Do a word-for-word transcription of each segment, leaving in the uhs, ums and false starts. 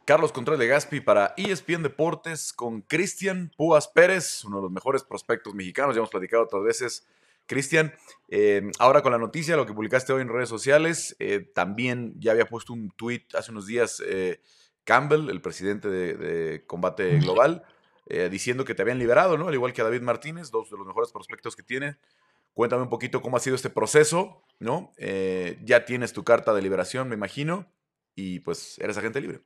Carlos Contreras Legaspi para E S P N Deportes con Cristian Púas Pérez, uno de los mejores prospectos mexicanos. Ya hemos platicado otras veces. Cristian, eh, ahora con la noticia, lo que publicaste hoy en redes sociales, eh, también ya había puesto un tweet hace unos días eh, Campbell, el presidente de, de Combate Global, eh, diciendo que te habían liberado, ¿no? Al igual que a David Martínez, dos de los mejores prospectos que tiene. Cuéntame un poquito cómo ha sido este proceso, ¿no? Eh, ya tienes tu carta de liberación, me imagino, y pues eres agente libre.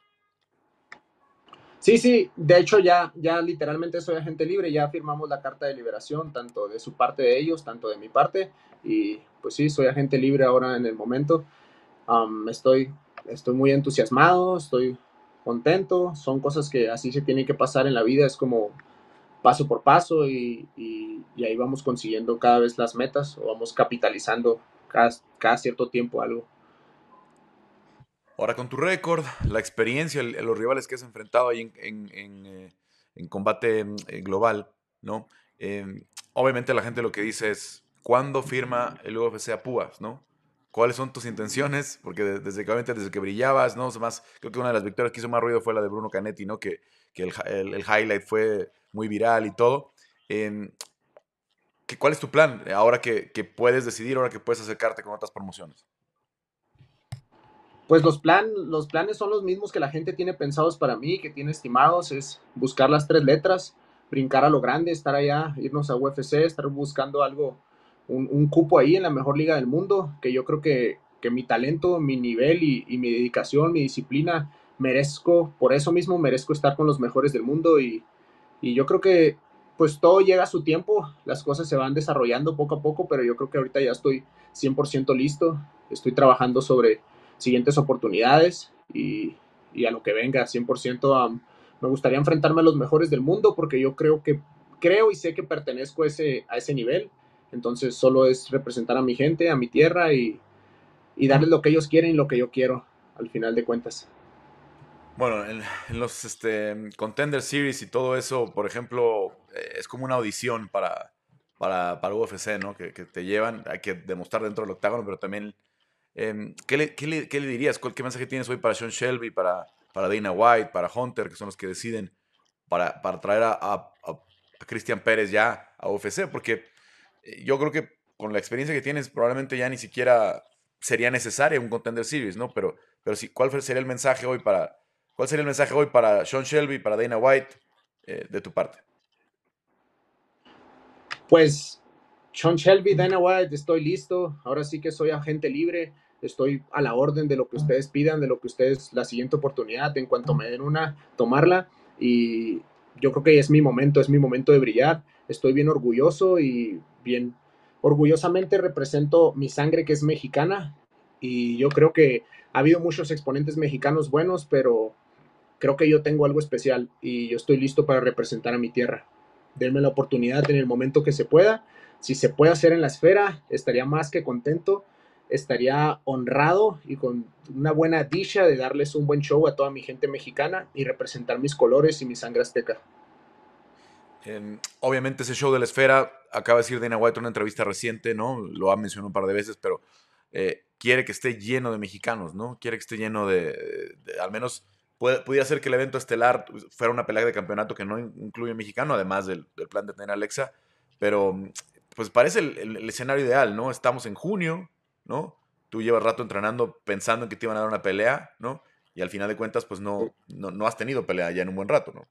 Sí, sí, de hecho ya, ya literalmente soy agente libre, ya firmamos la carta de liberación, tanto de su parte de ellos, tanto de mi parte, y pues sí, soy agente libre ahora en el momento. Um, estoy, estoy muy entusiasmado, estoy contento, son cosas que así se tienen que pasar en la vida, es como paso por paso y, y, y ahí vamos consiguiendo cada vez las metas o vamos capitalizando cada, cada cierto tiempo algo. Ahora con tu récord, la experiencia, el, los rivales que has enfrentado ahí en, en, en, eh, en combate eh, global, ¿no? Eh, obviamente la gente lo que dice es, ¿cuándo firma el U F C a Púas, ¿no? ¿Cuáles son tus intenciones? Porque de- desde que, obviamente, desde que brillabas, ¿no? Más, creo que una de las victorias que hizo más ruido fue la de Bruno Canetti, ¿no? Que, que el, el, el highlight fue muy viral y todo. Eh, ¿qué, ¿Cuál es tu plan ahora que, que puedes decidir, ahora que puedes acercarte con otras promociones? Pues los, plan, los planes son los mismos que la gente tiene pensados para mí, que tiene estimados, es buscar las tres letras, brincar a lo grande, estar allá, irnos a U F C, estar buscando algo, un, un cupo ahí en la mejor liga del mundo, que yo creo que, que mi talento, mi nivel y, y, mi dedicación, mi disciplina, merezco, por eso mismo merezco estar con los mejores del mundo y, y yo creo que pues todo llega a su tiempo, las cosas se van desarrollando poco a poco, pero yo creo que ahorita ya estoy cien por ciento listo, estoy trabajando sobre siguientes oportunidades y, y a lo que venga, cien por ciento um, me gustaría enfrentarme a los mejores del mundo porque yo creo que, creo y sé que pertenezco a ese, a ese nivel, entonces solo es representar a mi gente, a mi tierra y, y darles lo que ellos quieren y lo que yo quiero al final de cuentas. Bueno, en, en los este, Contender Series y todo eso, por ejemplo, eh, es como una audición para, para, para U F C, ¿no? Que, que te llevan, hay que demostrar dentro del octágono, pero también, em, ¿qué le, qué le- qué le dirías? ¿Cuál- ¿Qué mensaje tienes hoy para Sean Shelby, para, para Dana White, para Hunter, que son los que deciden para, para traer a, a, a- a Christian Pérez ya a U F C? Porque eh, yo creo que con la experiencia que tienes, probablemente ya ni siquiera sería necesaria un Contender Series, ¿no? Pero, pero sí, ¿cuál sería el mensaje hoy para, cuál sería el mensaje hoy para Sean Shelby, para Dana White, eh, de tu parte? Pues Sean Shelby, Dana White, estoy listo. Ahora sí que soy agente libre. Estoy a la orden de lo que ustedes pidan, de lo que ustedes, la siguiente oportunidad, en cuanto me den una, tomarla. Y yo creo que es mi momento, es mi momento de brillar. Estoy bien orgulloso y bien orgullosamente represento mi sangre que es mexicana. Y yo creo que ha habido muchos exponentes mexicanos buenos, pero creo que yo tengo algo especial y yo estoy listo para representar a mi tierra. Denme la oportunidad en el momento que se pueda. Si se puede hacer en la esfera, estaría más que contento, estaría honrado y con una buena dicha de darles un buen show a toda mi gente mexicana y representar mis colores y mi sangre azteca. Eh, obviamente ese show de la esfera, acaba de decir Dana White en una entrevista reciente, ¿no? Lo ha mencionado un par de veces, pero eh, quiere que esté lleno de mexicanos, ¿no? Quiere que esté lleno de, de al menos, puede, pudiera ser que el evento estelar fuera una pelea de campeonato que no incluye mexicano, además del, del plan de tener a Alexa, pero pues parece el, el, el escenario ideal, ¿no? Estamos en junio, ¿no? Tú llevas rato entrenando pensando en que te iban a dar una pelea, ¿no? Y al final de cuentas, pues no, no, no has tenido pelea ya en un buen rato, ¿no?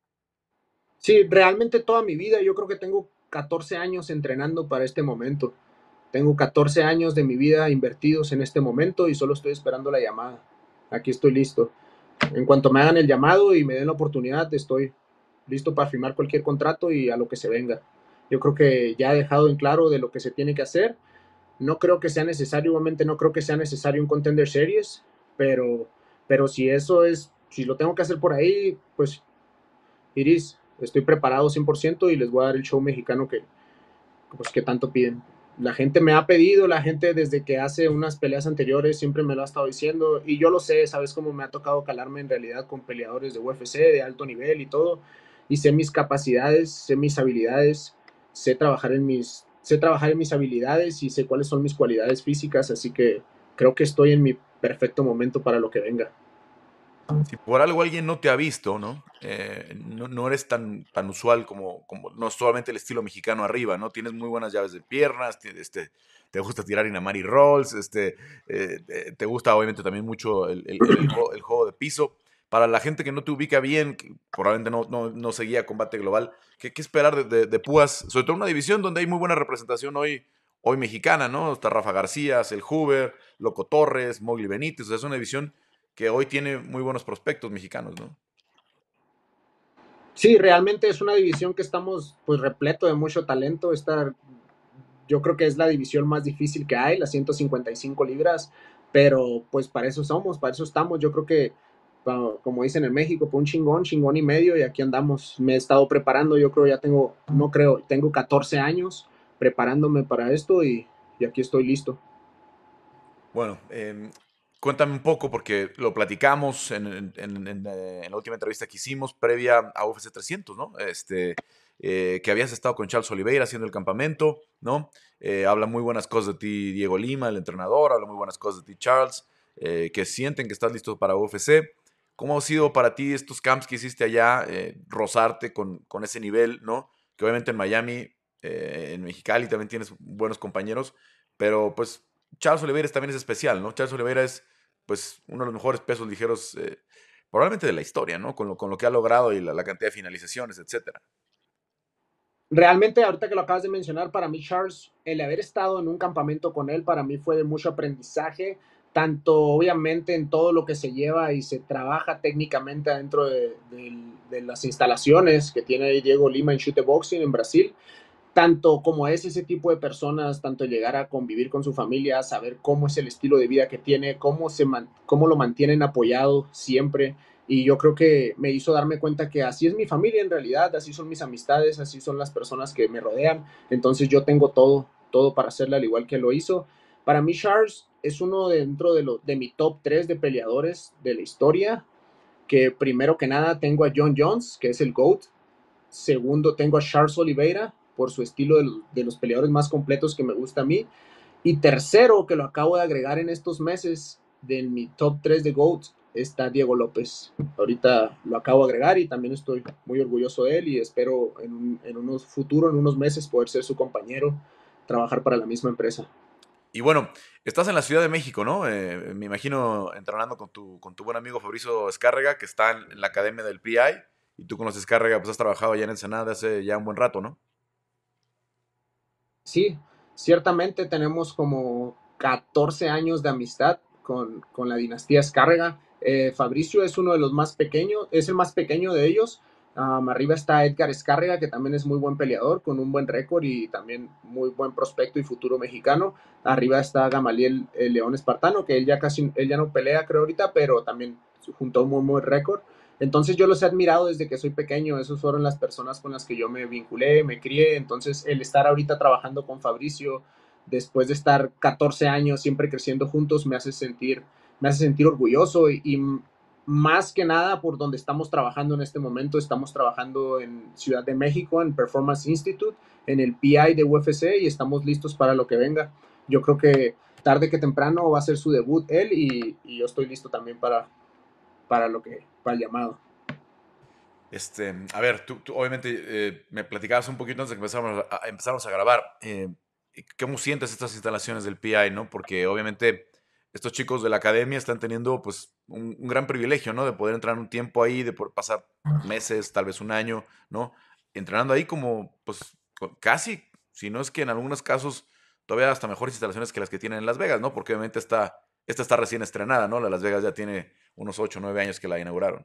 Sí, realmente toda mi vida, yo creo que tengo catorce años entrenando para este momento. Tengo catorce años de mi vida invertidos en este momento y solo estoy esperando la llamada. Aquí estoy listo. En cuanto me hagan el llamado y me den la oportunidad, estoy listo para firmar cualquier contrato y a lo que se venga. Yo creo que ya he dejado en claro de lo que se tiene que hacer. No creo que sea necesario, igualmente no creo que sea necesario un Contender Series, pero, pero si eso es, si lo tengo que hacer por ahí, pues Iris, estoy preparado cien por ciento y les voy a dar el show mexicano que, pues, que tanto piden. La gente me ha pedido, la gente desde que hace unas peleas anteriores siempre me lo ha estado diciendo y yo lo sé, sabes cómo me ha tocado calarme en realidad con peleadores de U F C, de alto nivel y todo, y sé mis capacidades, sé mis habilidades, sé trabajar en mis, sé trabajar en mis habilidades y sé cuáles son mis cualidades físicas, así que creo que estoy en mi perfecto momento para lo que venga. Si por algo alguien no te ha visto, ¿no? Eh, no, no eres tan, tan usual como, como, no solamente el estilo mexicano arriba, ¿no? Tienes muy buenas llaves de piernas, tienes, este, te gusta tirar Inamari Rolls, este, eh, eh, te gusta obviamente también mucho el, el, el, el juego, el juego de piso. Para la gente que no te ubica bien, que probablemente no, no, no seguía Combate Global, ¿qué, qué esperar de, de, de Púas? Sobre todo en una división donde hay muy buena representación hoy, hoy mexicana, ¿no? Está Rafa García, El Hoover, Loco Torres, Mowgli Benítez, o sea, es una división que hoy tiene muy buenos prospectos mexicanos, ¿no? Sí, realmente es una división que estamos pues repleto de mucho talento. Esta, yo creo que es la división más difícil que hay, las ciento cincuenta y cinco libras, pero pues para eso somos, para eso estamos. Yo creo que, como dicen en México, por un chingón, chingón y medio, y aquí andamos. Me he estado preparando, yo creo, ya tengo, no creo, tengo catorce años preparándome para esto y, y aquí estoy listo. Bueno, eh, cuéntame un poco, porque lo platicamos en, en- en- en, eh, en la última entrevista que hicimos previa a U F C trescientos, ¿no? Este, eh, que habías estado con Charles Oliveira haciendo el campamento, ¿no? Eh, habla muy buenas cosas de ti Diego Lima, el entrenador, habla muy buenas cosas de ti Charles, eh, que sienten que estás listo para U F C. ¿Cómo ha sido para ti estos camps que hiciste allá, eh, rozarte con, con ese nivel, ¿no? Que obviamente en Miami, eh, en Mexicali también tienes buenos compañeros, pero pues Charles Oliveira también es especial, ¿no? Charles Oliveira es, pues, uno de los mejores pesos ligeros, eh, probablemente de la historia, ¿no? Con lo, con lo que ha logrado y la, la cantidad de finalizaciones, etcétera. Realmente, ahorita que lo acabas de mencionar, para mí Charles, el haber estado en un campamento con él, para mí fue de mucho aprendizaje, tanto obviamente en todo lo que se lleva y se trabaja técnicamente dentro de, de, de las instalaciones que tiene Diego Lima en Chute Boxing en Brasil, tanto como es ese tipo de personas, tanto llegar a convivir con su familia, saber cómo es el estilo de vida que tiene, cómo, se man, cómo lo mantienen apoyado siempre. Y yo creo que me hizo darme cuenta que así es mi familia en realidad, así son mis amistades, así son las personas que me rodean. Entonces yo tengo todo, todo para hacerle al igual que lo hizo. Para mí Charles es uno dentro de, lo, de mi top tres de peleadores de la historia, que primero que nada tengo a John Jones, que es el GOAT. Segundo, tengo a Charles Oliveira por su estilo de los, de los peleadores más completos que me gusta a mí. Y tercero, que lo acabo de agregar en estos meses, de mi top tres de GOAT, está Diego López. Ahorita lo acabo de agregar y también estoy muy orgulloso de él y espero en un en unos futuro, en unos meses, poder ser su compañero, trabajar para la misma empresa. Y bueno, estás en la Ciudad de México, ¿no? Eh, me imagino entrenando con tu, con tu buen amigo Fabricio Escárrega, que está en, en la academia del P I, y tú conoces Escárrega, pues has trabajado allá en Ensenada hace ya un buen rato, ¿no? Sí, ciertamente tenemos como catorce años de amistad con, con la dinastía Escárrega. Eh, Fabricio es uno de los más pequeños, es el más pequeño de ellos. Um, arriba está Edgar Escárrega, que también es muy buen peleador, con un buen récord y también muy buen prospecto y futuro mexicano. Arriba está Gamaliel el León Espartano, que él ya casi, él ya no pelea, creo ahorita, pero también juntó un muy buen récord. Entonces yo los he admirado desde que soy pequeño, esos fueron las personas con las que yo me vinculé, me crié, entonces el estar ahorita trabajando con Fabricio, después de estar catorce años siempre creciendo juntos, me hace sentir, me hace sentir orgulloso y, y más que nada por donde estamos trabajando en este momento, estamos trabajando en Ciudad de México, en Performance Institute, en el P I de U F C y estamos listos para lo que venga. Yo creo que tarde que temprano va a ser su debut él y, y yo estoy listo también para, para lo que, para el llamado. Este, a ver, tú, tú obviamente eh, me platicabas un poquito antes de que empezáramos a, a- empezáramos a grabar. Eh, ¿cómo sientes estas instalaciones del P I, no? Porque obviamente estos chicos de la academia están teniendo pues un, un gran privilegio, ¿no? De poder entrar un tiempo ahí, de poder pasar meses, tal vez un año, ¿no? Entrenando ahí como, pues, co- casi, si no es que en algunos casos todavía hasta mejores instalaciones que las que tienen en Las Vegas, ¿no? Porque obviamente esta, esta está recién estrenada, ¿no? La Las Vegas ya tiene unos ocho o nueve años que la inauguraron.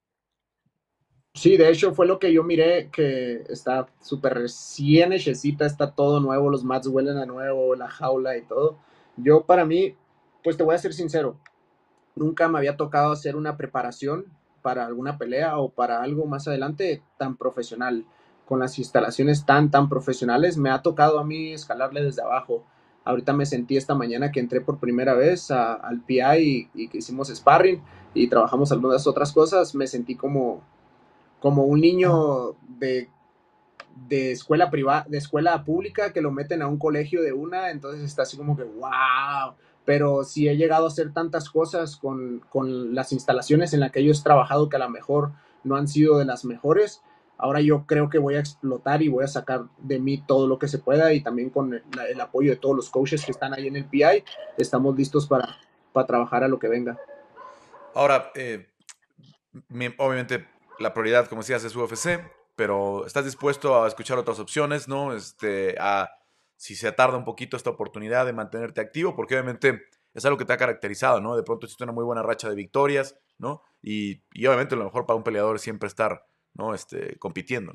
Sí, de hecho fue lo que yo miré, que está súper recién hechecita, está todo nuevo, los mats huelen a nuevo, la jaula y todo. Yo para mí, pues te voy a ser sincero, nunca me había tocado hacer una preparación para alguna pelea o para algo más adelante tan profesional, con las instalaciones tan, tan profesionales. Me ha tocado a mí escalarle desde abajo. Ahorita me sentí esta mañana que entré por primera vez a, al P I y, y que hicimos sparring y trabajamos algunas otras cosas, me sentí como como un niño de, de escuela privada, de escuela pública que lo meten a un colegio de una, entonces está así como que wow, pero si he llegado a hacer tantas cosas con, con las instalaciones en las que yo he trabajado que a lo mejor no han sido de las mejores, ahora yo creo que voy a explotar y voy a sacar de mí todo lo que se pueda y también con el, el apoyo de todos los coaches que están ahí en el P I, estamos listos para, para trabajar a lo que venga. Ahora, eh, mi- obviamente la prioridad, como decías, es U F C, pero ¿estás dispuesto a escuchar otras opciones, no? Este, a si se tarda un poquito esta oportunidad de mantenerte activo, porque obviamente es algo que te ha caracterizado, ¿no? De pronto hiciste una muy buena racha de victorias, ¿no? Y, y obviamente lo mejor para un peleador es siempre estar, ¿no? Este, compitiendo.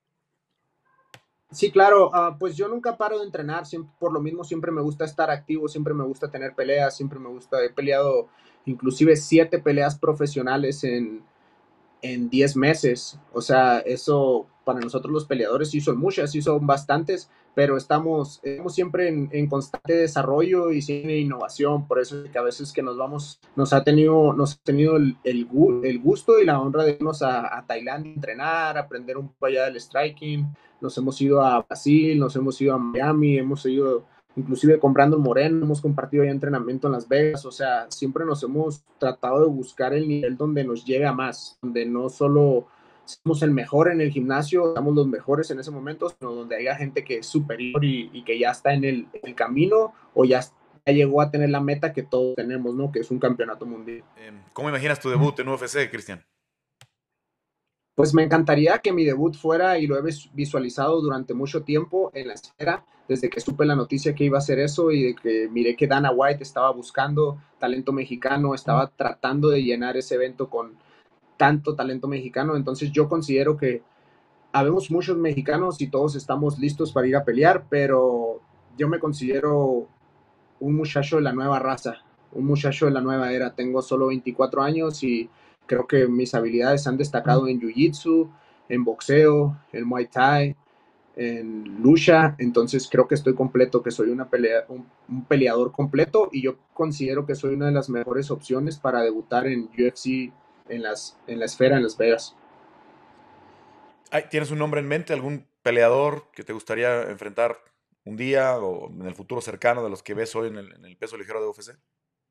Sí, claro, uh, pues yo nunca paro de entrenar, siempre, por lo mismo siempre me gusta estar activo, siempre me gusta tener peleas, siempre me gusta, he peleado inclusive siete peleas profesionales en, en diez meses. O sea, eso para nosotros los peleadores sí son muchas, sí son bastantes, pero estamos, estamos siempre en, en, constante desarrollo y siempre en innovación. Por eso es que a veces que nos vamos, nos ha tenido, nos ha tenido el, el, el gusto y la honra de irnos a, a Tailandia a entrenar, aprender un poco allá del striking. Nos hemos ido a Brasil, nos hemos ido a Miami, hemos ido inclusive con Brandon Moreno, hemos compartido ya entrenamiento en Las Vegas, o sea, siempre nos hemos tratado de buscar el nivel donde nos llegue a más, donde no solo somos el mejor en el gimnasio, somos los mejores en ese momento, sino donde haya gente que es superior y, y que ya está en el, en el camino o ya, ya llegó a tener la meta que todos tenemos, ¿no? Que es un campeonato mundial. Eh, ¿Cómo imaginas tu debut en U F C, Cristian? Pues me encantaría que mi debut fuera, y lo he visualizado durante mucho tiempo en la esfera, desde que supe la noticia que iba a hacer eso y de que miré que Dana White estaba buscando talento mexicano, estaba tratando de llenar ese evento con tanto talento mexicano. Entonces yo considero que habemos muchos mexicanos y todos estamos listos para ir a pelear, pero yo me considero un muchacho de la nueva raza, un muchacho de la nueva era. Tengo solo veinticuatro años y creo que mis habilidades han destacado en jiu-jitsu, en boxeo, en muay thai, en lucha. Entonces creo que estoy completo, que soy una pelea, un, un peleador completo y yo considero que soy una de las mejores opciones para debutar en U F C en, las, en la esfera en Las Vegas. Ay, ¿tienes un nombre en mente? ¿Algún peleador que te gustaría enfrentar un día o en el futuro cercano de los que ves hoy en el, en el peso ligero de U F C?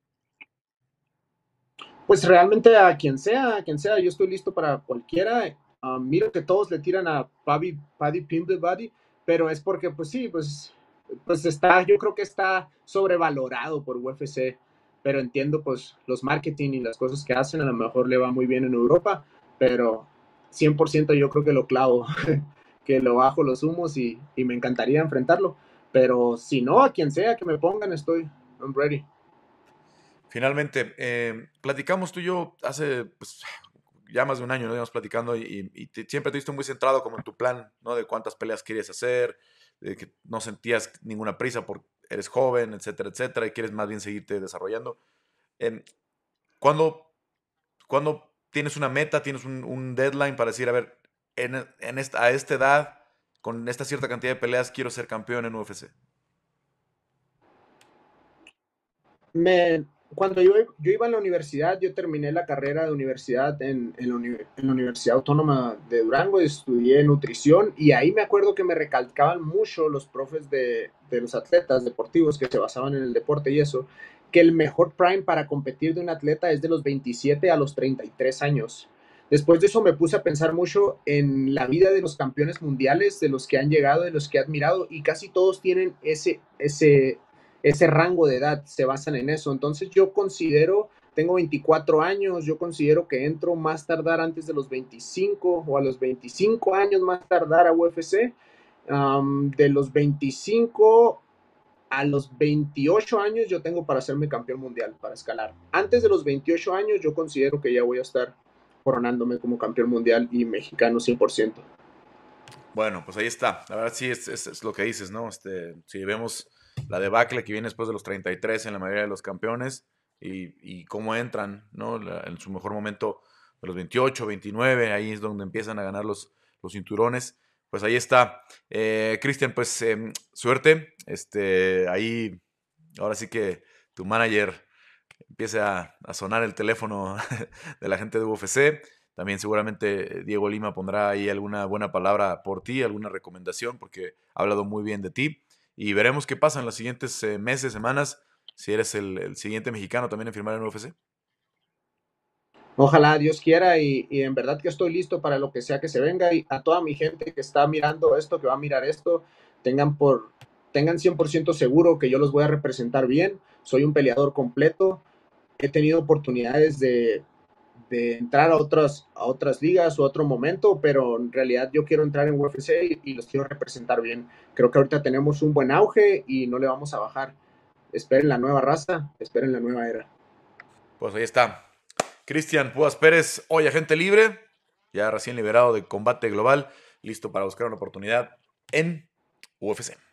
Pues realmente a quien sea, a quien sea, yo estoy listo para cualquiera. Um, miro que todos le tiran a Paddy, Paddy Pimbleby, pero es porque, pues sí, pues, pues está, yo creo que está sobrevalorado por U F C, pero entiendo pues los marketing y las cosas que hacen, a lo mejor le va muy bien en Europa, pero cien por ciento yo creo que lo clavo, que lo bajo los humos y, y me encantaría enfrentarlo, pero si no, a quien sea que me pongan, estoy, I'm ready. Finalmente, eh, platicamos tú y yo hace pues, ya más de un año, ¿no? Íbamos platicando y, y te, siempre te viste muy centrado como en tu plan, ¿no? De cuántas peleas quieres hacer, de que no sentías ninguna prisa porque eres joven, etcétera, etcétera, y quieres más bien seguirte desarrollando. Eh, ¿cuándo, cuándo tienes una meta, tienes un, un deadline para decir, a ver, en, en esta, a esta edad, con esta cierta cantidad de peleas, quiero ser campeón en U F C? Me, cuando yo, yo iba a la universidad, yo terminé la carrera de universidad en, en, la, uni, en la Universidad Autónoma de Durango, estudié nutrición y ahí me acuerdo que me recalcaban mucho los profes de, de los atletas deportivos que se basaban en el deporte y eso, que el mejor prime para competir de un atleta es de los veintisiete a los treinta y tres años. Después de eso me puse a pensar mucho en la vida de los campeones mundiales, de los que han llegado, de los que he admirado, y casi todos tienen ese, ese, ese rango de edad, se basan en eso. Entonces yo considero, tengo veinticuatro años, yo considero que entro más tardar antes de los veinticinco o a los veinticinco años más tardar a U F C. Um, de los veinticinco a los veintiocho años yo tengo para hacerme campeón mundial, para escalar. Antes de los veintiocho años yo considero que ya voy a estar coronándome como campeón mundial y mexicano cien por ciento. Bueno, pues ahí está. La verdad sí es, es, es lo que dices, ¿no? Este, si vemos la debacle que viene después de los treinta y tres en la mayoría de los campeones y, y cómo entran, ¿no? La, en su mejor momento de los veintiocho, veintinueve, ahí es donde empiezan a ganar los, los cinturones. Pues ahí está. Eh, Cristian, pues eh, suerte. Este, ahí, ahora sí que tu manager empiece a, a sonar el teléfono de la gente de U F C. También seguramente Diego Lima pondrá ahí alguna buena palabra por ti, alguna recomendación, porque ha hablado muy bien de ti. Y veremos qué pasa en los siguientes eh, meses, semanas. si eres el, el siguiente mexicano también en firmar en U F C. Ojalá Dios quiera y, y, en verdad que estoy listo para lo que sea que se venga y a toda mi gente que está mirando esto, que va a mirar esto, tengan por tengan cien por ciento seguro que yo los voy a representar bien, soy un peleador completo, he tenido oportunidades de, de entrar a otras, a otras ligas o otro momento, pero en realidad yo quiero entrar en U F C y, y los quiero representar bien. Creo que ahorita tenemos un buen auge y no le vamos a bajar. Esperen la nueva raza, esperen la nueva era. Pues ahí está. Cristian Púas Pérez, hoy agente libre, ya recién liberado de combate global, listo para buscar una oportunidad en U F C.